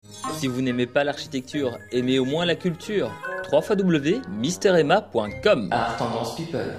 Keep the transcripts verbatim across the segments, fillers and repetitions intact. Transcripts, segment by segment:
Si vous n'aimez pas l'architecture, aimez au moins la culture. w w w point mister emma point com. Art Tendance People.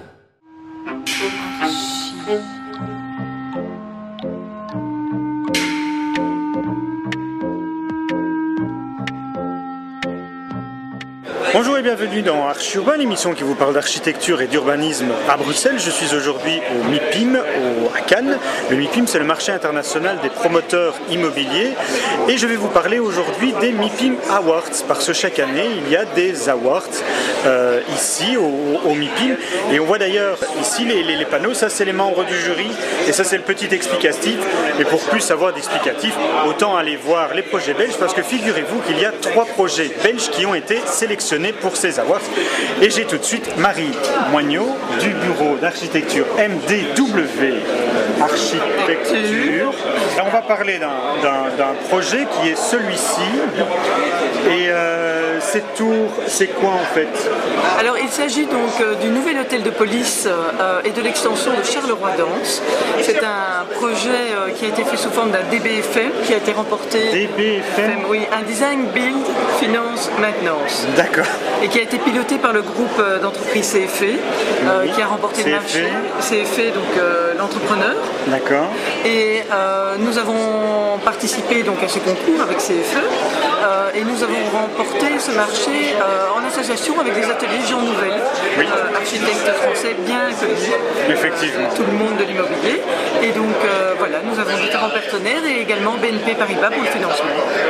Bonjour et bienvenue dans Archi Urbain, l'émission qui vous parle d'architecture et d'urbanisme à Bruxelles. Je suis aujourd'hui au MIPIM, au, à Cannes. Le MIPIM, c'est le marché international des promoteurs immobiliers. Et je vais vous parler aujourd'hui des MIPIM Awards, parce que chaque année, il y a des awards euh, ici au, au MIPIM. Et on voit d'ailleurs ici les, les, les panneaux, ça c'est les membres du jury, et ça c'est le petit explicatif. Et pour plus savoir d'explicatif, autant aller voir les projets belges, parce que figurez-vous qu'il y a trois projets belges qui ont été sélectionnés pour ces awards. Et j'ai tout de suite Marie Moignot du bureau d'architecture M D W Architecture. Là, on va parler d'un projet qui est celui-ci. Et euh, cette tour, c'est quoi en fait? Alors il s'agit donc euh, du nouvel hôtel de police euh, et de l'extension de Charleroi-Danse. C'est un projet euh, qui a été fait sous forme d'un D B F M qui a été remporté. D B F M? Oui, un design, build, finance, maintenance. D'accord. Et qui a été piloté par le groupe d'entreprise C F E, euh, qui a remporté le marché. C F E, donc euh, l'entrepreneur. D'accord. Et euh, nous avons participé donc à ce concours avec C F E euh, et nous avons remporté ce marché euh, en association avec des ateliers Jean Nouvel, oui. euh, architectes français bien connus. Effectivement. Euh, tout le monde de l'immobilier. Et donc euh, voilà, nous avons différents partenaires et également B N P Paribas pour le financement.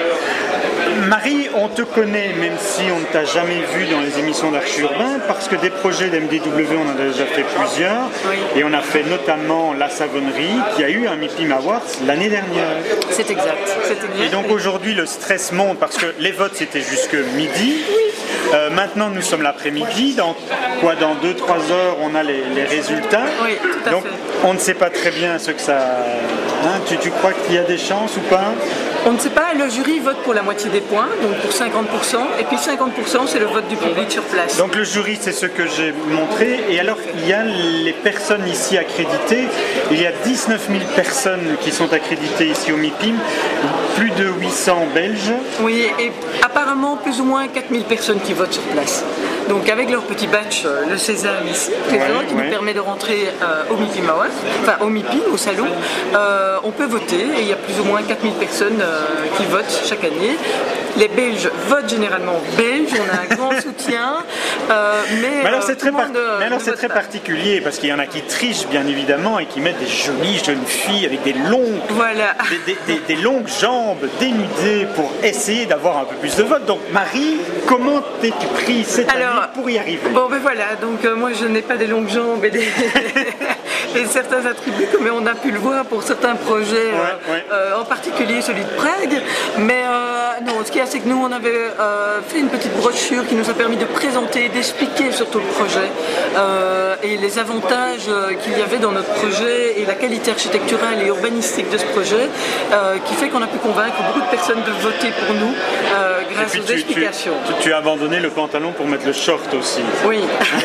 Marie, on te connaît, même si on ne t'a jamais vu dans les émissions d'Archi Urbain, parce que des projets d'M D W, on en a déjà fait plusieurs, oui. Et on a fait notamment La Savonnerie, qui a eu un MIPIM Awards l'année dernière. C'est exact, c'est exact. Et donc aujourd'hui, le stress monte, parce que les votes, c'était jusque midi. Oui. Euh, maintenant, nous sommes l'après-midi. Dans quoi, dans deux trois heures, on a les, les résultats. Oui, tout à donc, fait. On ne sait pas très bien ce que ça... Hein, tu, tu crois qu'il y a des chances ou pas? On ne sait pas, le jury vote pour la moitié des points, donc pour cinquante pour cent, et puis cinquante pour cent c'est le vote du public sur place. Donc le jury, c'est ce que j'ai montré, et alors il y a les personnes ici accréditées, il y a dix-neuf mille personnes qui sont accréditées ici au MIPIM, plus de huit cents Belges. Oui, et apparemment plus ou moins quatre mille personnes qui votent sur place. Donc avec leur petit badge, le Sésame ici, présent, ouais, qui ouais. nous permet de rentrer euh, au MIPIM Awards, enfin au MIPIM, au salon, euh, on peut voter, et il y a plus ou moins quatre mille personnes euh, qui votent chaque année. Les Belges votent généralement belges, on a un grand soutien, euh, mais, mais alors c'est euh, très, par... euh, très particulier, parce qu'il y en a qui trichent bien évidemment et qui mettent des jolies jeunes filles avec des longues, voilà. des, des, des, des longues jambes dénudées pour essayer d'avoir un peu plus de votes. Donc Marie, comment t'es-tu pris cette alors, année pour y arriver? Bon ben voilà, donc euh, moi je n'ai pas des longues jambes et, des et certains attributs, mais on a pu le voir pour certains projets, ouais, euh, ouais. Euh, en particulier celui de Prague, mais euh, non, ce qui est c'est que nous on avait euh, fait une petite brochure qui nous a permis de présenter, d'expliquer surtout le projet euh, et les avantages euh, qu'il y avait dans notre projet et la qualité architecturale et urbanistique de ce projet euh, qui fait qu'on a pu convaincre beaucoup de personnes de voter pour nous euh, grâce aux tu, explications. Tu, tu, tu as abandonné le pantalon pour mettre le short aussi. Oui.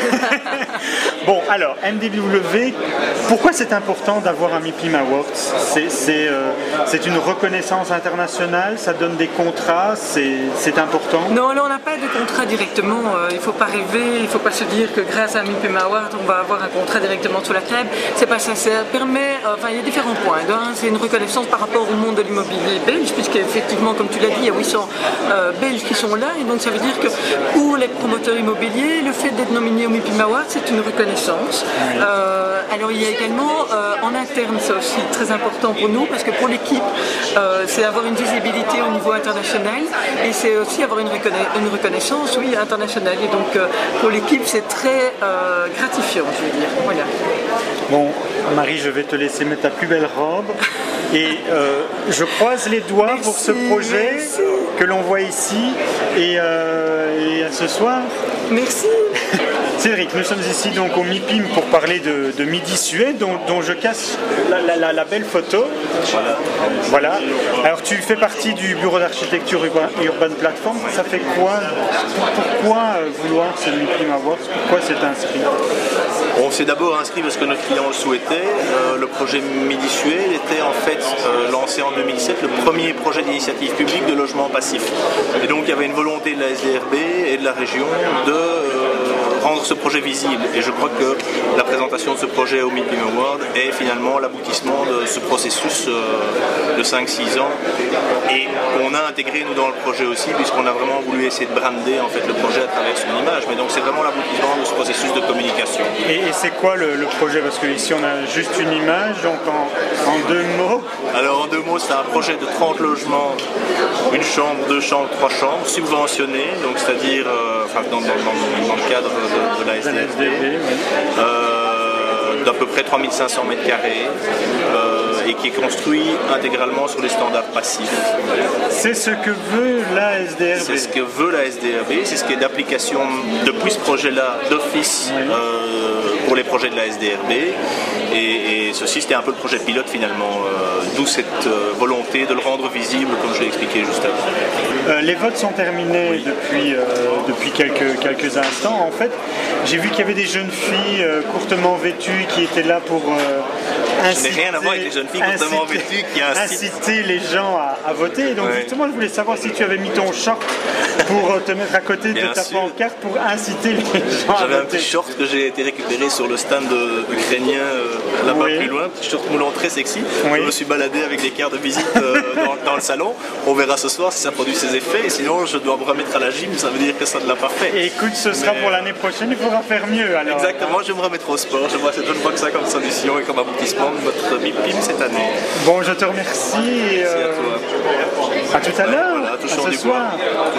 Bon alors, M D W, pourquoi c'est important d'avoir un MIPIM Awards? C'est euh, une reconnaissance internationale, ça donne des contrats, c'est important? Non, là on n'a pas de contrat directement, euh, il ne faut pas rêver, il ne faut pas se dire que grâce à un MIPIM Award on va avoir un contrat directement sur la table, c'est pas ça, ça permet, euh, enfin il y a différents points. D'un, c'est une reconnaissance par rapport au monde de l'immobilier belge, puisqu'effectivement comme tu l'as dit, il y a huit cents euh, Belges qui sont là, et donc ça veut dire que pour les promoteurs immobiliers, le fait d'être nominé au MIPIM Award c'est une reconnaissance. Euh, alors il y a également euh, en interne, c'est aussi très important pour nous, parce que pour l'équipe, euh, c'est avoir une visibilité au niveau international, et c'est aussi avoir une, reconna une reconnaissance, oui, internationale. Et donc euh, pour l'équipe, c'est très euh, gratifiant, je veux dire. Voilà. Bon, Marie, je vais te laisser mettre ta plus belle robe. Et euh, je croise les doigts merci, pour ce projet merci. Que l'on voit ici. Et, euh, et à ce soir. Merci. Cédric, nous sommes ici donc au MIPIM pour parler de, de Midi Suède, dont, dont je casse la, la, la, la belle photo. Voilà. Alors tu fais partie du bureau d'architecture Urban, Urban Platform. Ça fait quoi? Pourquoi vouloir ce MIPIM Awards? Pourquoi c'est inscrit? On s'est d'abord inscrit parce que notre client le souhaitait. Euh, le projet Midi-Suel était en fait euh, lancé en deux mille sept, le premier projet d'initiative publique de logement passif. Et donc il y avait une volonté de la S D R B et de la région de euh, rendre ce projet visible. Et je crois que la présentation de ce projet au MIPIM Award est finalement l'aboutissement de ce processus euh, de cinq six ans et qu'on a intégré nous dans le projet aussi, puisqu'on a vraiment voulu essayer de brander en fait le projet à travers son image. Mais donc c'est vraiment l'aboutissement de ce processus de communication. Et, et c'est quoi le, le projet? Parce que ici on a juste une image, donc en, en deux mots. Alors en deux mots, c'est un projet de trente logements, une chambre, deux chambres, trois chambres, subventionnés, donc c'est-à-dire euh, enfin, dans, dans, dans, dans le cadre de, de la S D R B, oui. euh, d'à peu près trois mille cinq cents mètres carrés. Euh, et qui est construit intégralement sur les standards passifs. C'est ce que veut la S D R B. C'est ce que veut la S D R B, c'est ce qui est d'application depuis ce projet-là d'office oui. euh, pour les projets de la S D R B. Et, et ceci, c'était un peu le projet pilote finalement, euh, d'où cette euh, volonté de le rendre visible, comme je l'ai expliqué juste avant. Euh, les votes sont terminés oui. depuis, euh, depuis quelques, quelques instants. En fait, j'ai vu qu'il y avait des jeunes filles euh, courtement vêtues qui étaient là pour euh, inciter, je n'ai rien à voir avec les jeunes filles courtement inciter, vêtues qui incitent. inciter les gens à, à voter. Et donc ouais. justement, je voulais savoir si tu avais mis ton short pour te mettre à côté Bien de ta sûr. pancarte pour inciter les gens à voter. J'avais un petit short que j'ai été récupéré sur le stand ukrainien euh, là-bas oui. plus loin, petit short moulant très sexy. Oui. Je me suis baladé avec des cartes de visite euh, dans, dans le salon. On verra ce soir si ça produit ses effets. Et sinon, je dois me remettre à la gym, ça veut dire que ça ne l'a pas fait. Et écoute, ce sera Mais... pour l'année prochaine, il faudra faire mieux alors. Exactement, je vais me remettre au sport. Je vois cette bonne fois que ça comme solution et comme aboutissement de notre MIPIM cette année. Bon, je te remercie. Et Merci euh... à toi. À tout à ouais, l'heure. Voilà, à ce soir.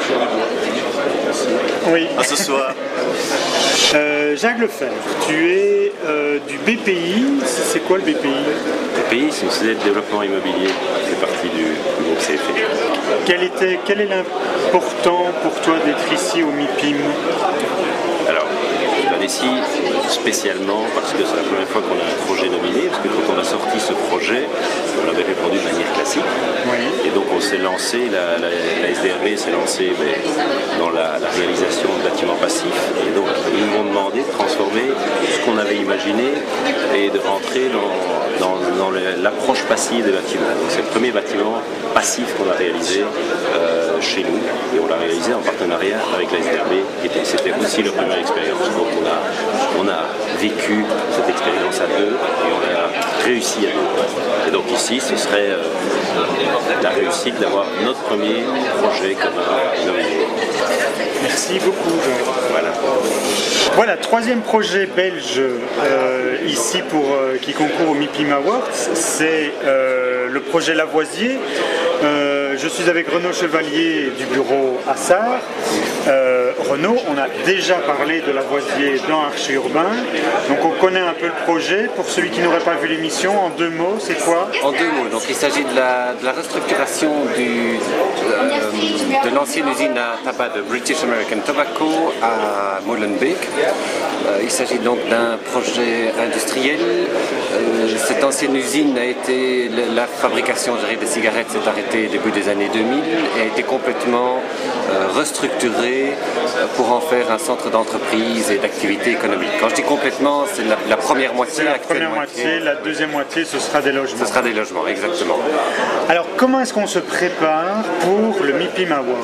Oui. À ce soir. Euh, Jacques Lefebvre, tu es euh, du B P I. C'est quoi le B P I? Le B P I, c'est une société de développement immobilier. C'est partie du, du groupe C F E. Quel, était, quel est l'important pour toi d'être ici au MIPIM? Alors, je viens ici spécialement parce que c'est la première fois qu'on a un projet nominé, parce que quand on a sorti ce projet, on l'avait répondu de manière classique. Oui. Et donc on s'est lancé, la, la, la S D R B s'est lancée ben, dans la, la réalisation de bâtiments passifs. Et donc ils m'ont demandé de transformer ce qu'on avait imaginé et de rentrer dans, dans, dans l'approche passive des bâtiments. Donc c'est le premier bâtiment passif qu'on a réalisé euh, chez nous. Et on l'a réalisé en partenariat avec la S D R B. Et c'était aussi leur première expérience. Donc on a, on a vécu cette expérience à deux et on a réussi à deux. Et donc ici, ce serait euh, la réussite d'avoir notre premier projet commun nominé. Merci beaucoup. Voilà. Voilà, troisième projet belge euh, ici pour euh, qui concourt au MIPIM Awards, c'est euh, le projet Lavoisier. Euh, je suis avec Renaud Chevalier du bureau Assar. Euh, Renaud, on a déjà parlé de Lavoisier dans Archi-Urbain, donc on connaît un peu le projet. Pour celui qui n'aurait pas vu l'émission, en deux mots, c'est quoi? En deux mots, donc il s'agit de la, de la restructuration du, euh, de l'ancienne usine à tabac de British American Tobacco à Molenbeek. Euh, il s'agit donc d'un projet industriel. Euh, cette ancienne usine a été, la fabrication des cigarettes s'est arrêtée début des années deux mille et a été complètement euh, restructurée pour en faire un centre d'entreprise et d'activité économique. Quand je dis complètement, c'est la, la première moitié. La première moitié, moitié, la deuxième moitié, ce sera des logements. Ce sera des logements, exactement. Alors, comment est-ce qu'on se prépare pour le MIPIM Awards?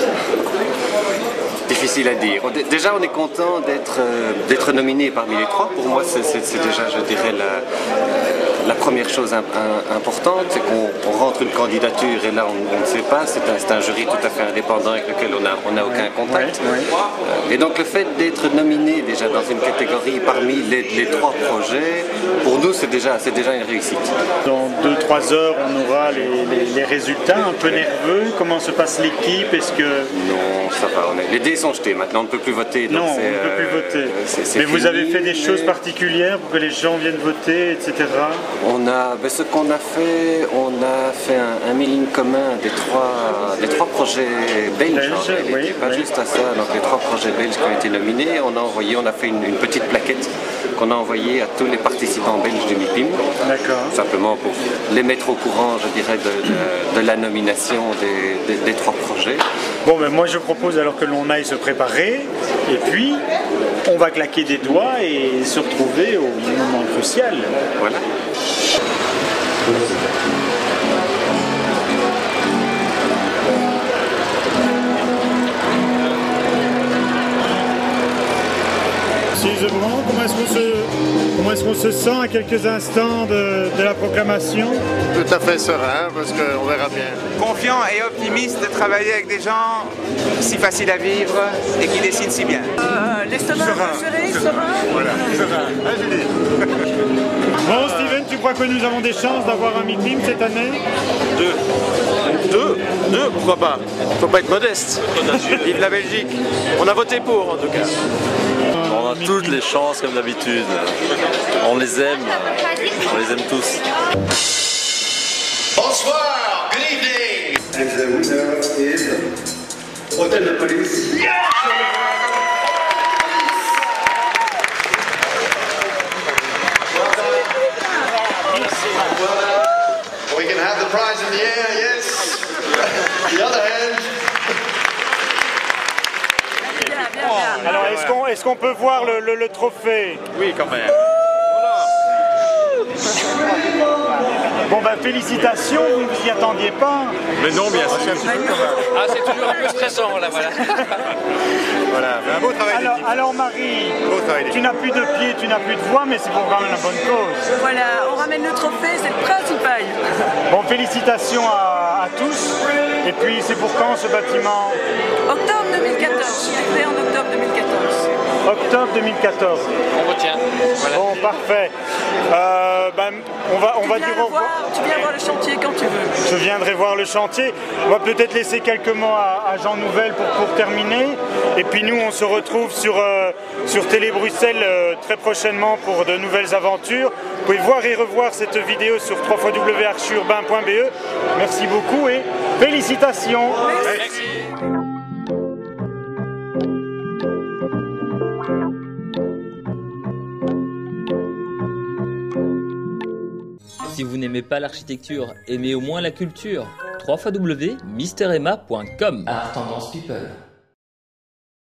Difficile à dire. Déjà, on est content d'être euh, d'être nominé parmi les trois. Pour moi, c'est déjà, je dirais, la, la première chose imp importante, c'est qu'on rentre une candidature et là, on, on ne sait pas. C'est un, un jury tout à fait indépendant avec lequel on n'a on a aucun contact. Oui, oui. Et donc, le fait d'être nominé déjà dans une catégorie parmi les, les trois projets, pour nous, c'est déjà, c'est déjà une réussite. Dans deux trois heures, on aura les, les, les résultats. Un peu nerveux. Comment se passe l'équipe? Est-ce que... Non, ça va. On est... Les dés sont jetés. Maintenant, on ne peut plus voter. Donc non, on ne peut plus euh, voter. C est, c est mais fini, vous avez fait des mais... choses particulières pour que les gens viennent voter, et cetera. On a, ben, ce qu'on a fait, on a fait un, un mailing commun des trois, des trois projets belges. Belge, en oui, pas oui. juste à ça. Donc les trois projets belges qui ont été nominés, on a envoyé, on a fait une, une petite plaquette qu'on a envoyée à tous les participants belges du MIPIM. D'accord. Simplement pour les mettre au courant, je dirais, de, de, de la nomination des, des, des trois projets. Bon, ben moi je propose alors que l'on aille se préparer et puis on va claquer des doigts et se retrouver au moment crucial. Voilà. Monsieur Zebrand, comment est-ce qu'on se, comment est-ce qu'on se sent à quelques instants de, de la proclamation? Tout à fait serein, parce qu'on verra bien. Confiant et optimiste de travailler avec des gens si faciles à vivre et qui dessinent si bien. Euh, L'estomac serré, serein. Voilà, serein. Hein, Julie? Bon, Steven, tu crois que nous avons des chances d'avoir un MIPIM cette année? Deux. Deux Deux, pourquoi pas? Faut pas être modeste. Vive la Belgique. On a voté pour, en tout cas. On a toutes les chances comme d'habitude. On les aime. On les aime tous. Bonsoir, good evening. And the winner is Hotel de Police. Yeah! We can have the prize in the air, yes. The other hand. Alors, est-ce qu'on est-ce qu'on peut voir le, le, le trophée? Oui, quand même. Bon ben félicitations, vous ne vous y attendiez pas. Mais non, bien sûr. Ah, c'est toujours un peu stressant, là, voilà. Voilà, mais un beau travail Alors, d'équipe. alors Marie, Beau travail d'équipe. tu n'as plus de pied, tu n'as plus de voix, mais c'est pour quand même la bonne cause. Voilà, on ramène le trophée, c'est le principal. Bon, félicitations à, à tous. Et puis c'est pour quand ce bâtiment? Octobre deux mille quatorze, je l'ai créé en octobre deux mille quatorze. Octobre deux mille quatorze. On retient. Voilà. Bon, parfait. Euh, ben, on va, on Tu va viens dire le au revoir. voir, tu viens voir le chantier quand tu veux. Je viendrai voir le chantier. On va peut-être laisser quelques mots à, à Jean Nouvel pour, pour terminer. Et puis nous, on se retrouve sur, euh, sur Télé Bruxelles euh, très prochainement pour de nouvelles aventures. Vous pouvez voir et revoir cette vidéo sur w w w point archiurbain point b e. Merci beaucoup et félicitations. Merci. Si vous n'aimez pas l'architecture, aimez au moins la culture. w w w point mister emma point com. Art Tendance People.